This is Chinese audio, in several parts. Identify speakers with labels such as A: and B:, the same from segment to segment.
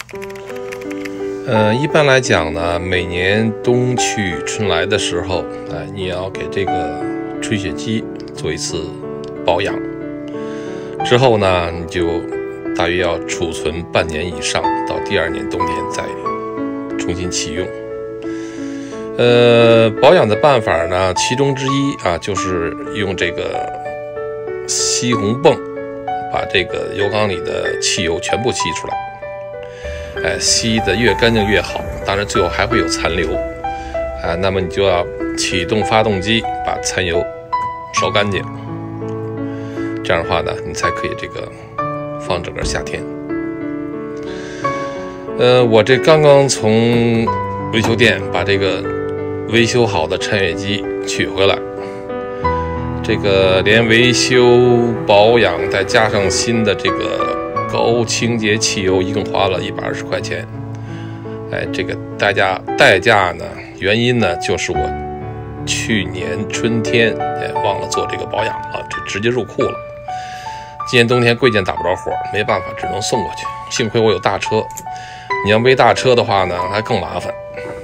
A: 一般来讲呢，每年冬去春来的时候，你要给这个吹雪机做一次保养。之后呢，你就大约要储存半年以上，到第2年冬天再重新启用。保养的办法呢，其中之一就是用这个吸红泵，把这个油缸里的汽油全部吸出来。吸得越干净越好，当然最后还会有残留，那么你就要启动发动机，把残油烧干净。这样的话呢，你才可以这个放整个夏天。我这刚刚从维修店把这个维修好的掺雪机取回来，这个连维修保养再加上新的这个高清洁汽油，一共花了120块钱。这个代价呢，原因呢就是我去年春天忘了做这个保养了，这直接入库了。今年冬天贵件打不着火，没办法，只能送过去。幸亏我有大车，你要没大车的话呢，还更麻烦。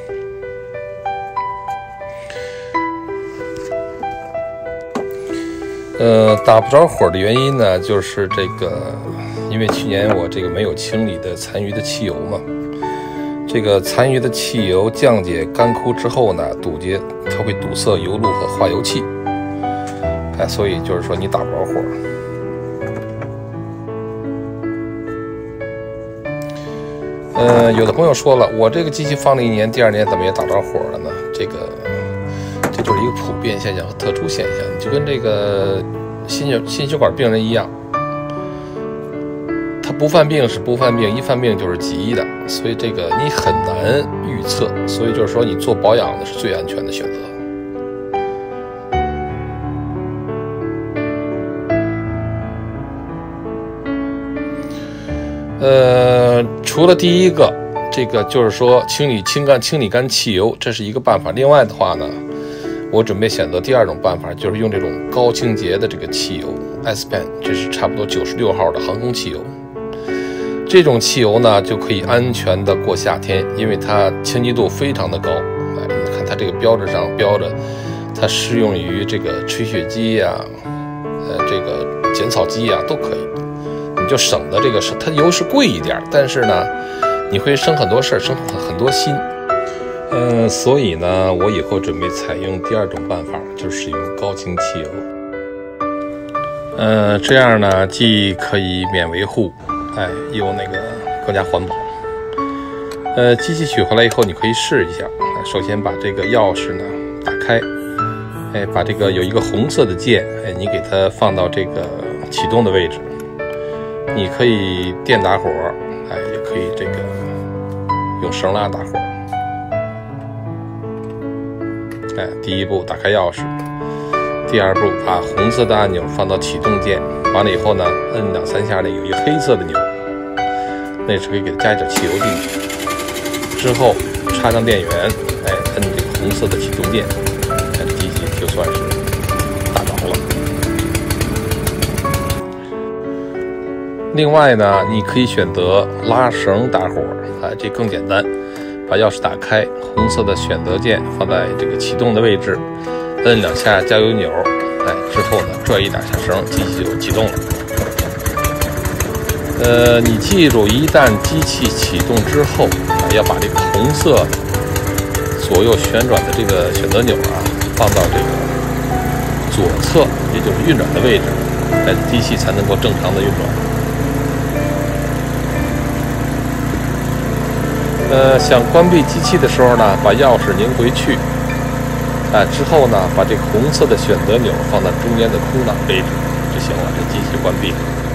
A: 打不着火的原因呢，就是这个，因为去年我这个没有清理的残余的汽油嘛，这个残余的汽油降解干枯之后呢，它会堵塞油路和化油器，所以就是说你打不着火。有的朋友说了，我这个机器放了1年，第2年怎么也打着火了呢？这就是一个普遍现象和特殊现象，就跟这个心血管病人一样，他不犯病是不犯病，一犯病就是急的，所以这个你很难预测，所以就是说你做保养的是最安全的选择。除了第一个，这个就是说清理干汽油，这是一个办法。另外的话呢，我准备选择第2种办法，就是用这种高清洁的这个汽油 S-Pen， 这是差不多96号的航空汽油。这种汽油呢，就可以安全的过夏天，因为它清洁度非常的高。你看它这个标志上标着，它适用于这个吹雪机呀，这个剪草机呀都可以。你就省得这个它油是贵一点，但是呢，你会省很多事儿，省很多心。所以呢，我以后准备采用第2种办法，就是使用高清汽油。这样呢，既可以免维护，又那个更加环保。机器取回来以后，你可以试一下。首先把这个钥匙呢打开，把这个有一个红色的键，你给它放到这个启动的位置。你可以电打火，也可以这个用绳拉打火。第一步打开钥匙，第2步把红色的按钮放到启动键，完了以后呢，摁2、3下，有一个黑色的钮，那是可以给它加一点汽油进去。之后插上电源，摁这个红色的启动键，这机器就算是打着了。另外呢，你可以选择拉绳打火，这更简单。把钥匙打开，红色的选择键放在这个启动的位置，摁2下加油钮，之后呢拽1、2下绳，机器就启动了。你记住，一旦机器启动之后，要把这个红色左右旋转的这个选择钮放到这个左侧，也就是运转的位置，机器才能够正常的运转。想关闭机器的时候呢，把钥匙拧回去，之后呢，把这个红色的选择钮放在中间的空档位置就行了，这机器就关闭了。